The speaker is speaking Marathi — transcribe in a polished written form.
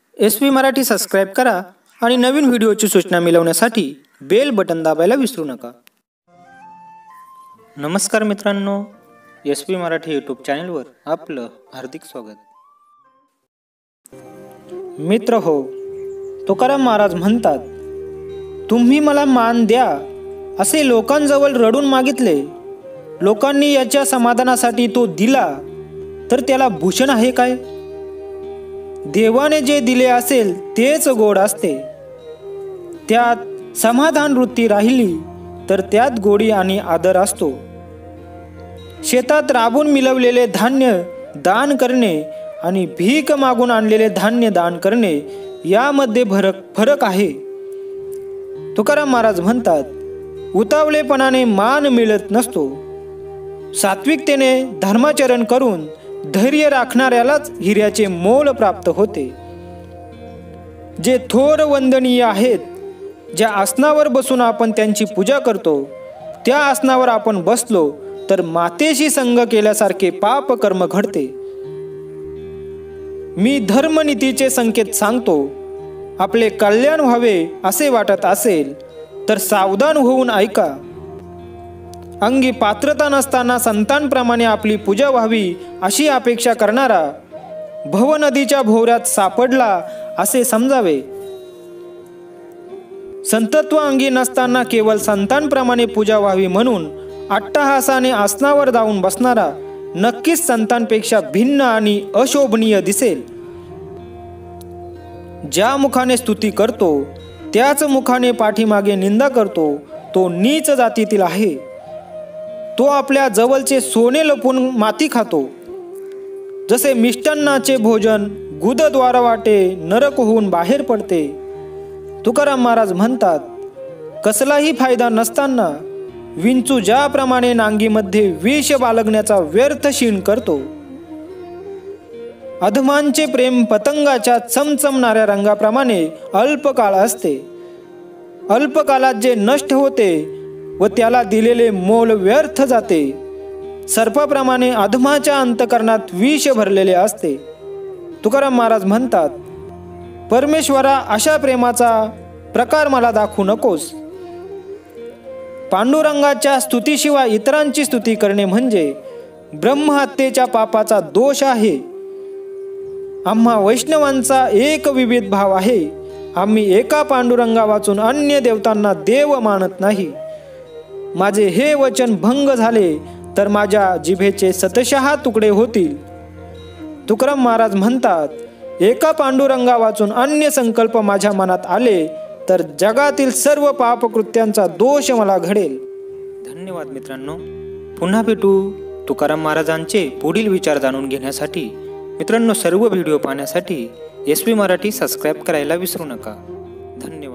SV मराठी सबस्क्राइब करा आणि नवीन व्हिडिओची सूचना मिळवण्यासाठी बेल बटन दाबायला विसरू नका। नमस्कार मित्रांनो, SV मराठी यूट्यूब चॅनलवर आपलं हार्दिक स्वागत। मित्र हो, तुकाराम महाराज म्हणतात, तुम्ही मला मान द्या असे लोकांजवळ रडून मागितले, लोकांनी याच्या समाधानासाठी तो दिला, तर त्याला भूषण आहे काय? देवाने जे दिले असेल तेच गोड असते, त्यात समाधान वृत्ती राहिली तर त्यात गोडी आणि आदर असतो। शेतात राबून मिळवलेले धान्य दान करणे आणि भीक मागून आणलेले धान्य दान करणे यामध्ये फरक आहे। तुकाराम महाराज म्हणतात, उतावळेपणाने मान मिळत नसतो, सात्विकतेने धर्माचरण करून धैर्य राखणाऱ्यालाच हिऱ्याचे मोल प्राप्त होते। जे थोर वंदनीय आहेत, ज्या आसनावर बसून आपण त्यांची पूजा करतो, त्या आसनावर आपण बसलो तर मातेशी संग केल्यासारखे पाप कर्म घडते। मी धर्मनीतीचे संकेत सांगतो, आपले कल्याण व्हावे असे वाटत असेल तर सावधान होऊन ऐका। अंगी पात्रता नसताना संतांप्रमाणे आपली पूजा व्हावी अशी अपेक्षा करणारा भवनदीच्या भोवऱ्यात सापडला असे समजावे। संतत्व अंगी नसताना केवळ संतांप्रमाणे पूजा व्हावी म्हणून अट्टहासाने आसनावर जाऊन बसणारा नक्कीच संतांपेक्षा भिन्न आणि अशोभनीय दिसेल। ज्या मुखाने स्तुती करतो त्याच मुखाने पाठीमागे निंदा करतो तो नीच जातीतील आहे। तो आपल्या जवळचे सोने लपून माती खातो। जसे मिष्टान्नाचे भोजन गुदद्वारा वाटे नरक होऊन बाहेर पडते। तुकाराम महाराज म्हणतात, कसलाही फायदा नसताना विंचू ज्याप्रमाणे नांगीमध्ये विष बाळगण्याचा व्यर्थ शीण करतो, अधमांचे प्रेम पतंगाच्या चमचमणाऱ्या रंगाप्रमाणे अल्पकाळ असते। अल्पकालात जे नष्ट होते व त्याला दिलेले मोल व्यर्थ जाते, सर्पाप्रमाणे अधमाच्या अंतकरणात विष भरलेले असते। तुकाराम महाराज म्हणतात, परमेश्वरा अशा प्रेमाचा प्रकार मला दाखवू नकोस। पांडुरंगाच्या स्तुतीशिवाय इतरांची स्तुती करणे म्हणजे ब्रह्महत्येच्या पापाचा दोष आहे। आम्हा वैष्णवांचा एक विविध भाव आहे, आम्ही एका पांडुरंगा वाचून अन्य देवतांना देव मानत नाही। माझे हे वचन भंग झाले तर माझ्या जिभेचे शतशः तुकडे होतील। तुकाराम महाराज म्हणतात, एका पांडुरंगा वाचून अन्य संकल्प माझ्या मनात आले तर जगातील सर्व पापकृत्यांचा दोष मला घडेल। धन्यवाद मित्रांनो, पुन्हा भेटू तुकाराम महाराजांचे पुढील विचार जाणून घेण्यासाठी। मित्रांनो, सर्व व्हिडिओ पाहण्यासाठी SV मराठी सबस्क्राइब करायला विसरू नका। धन्यवाद।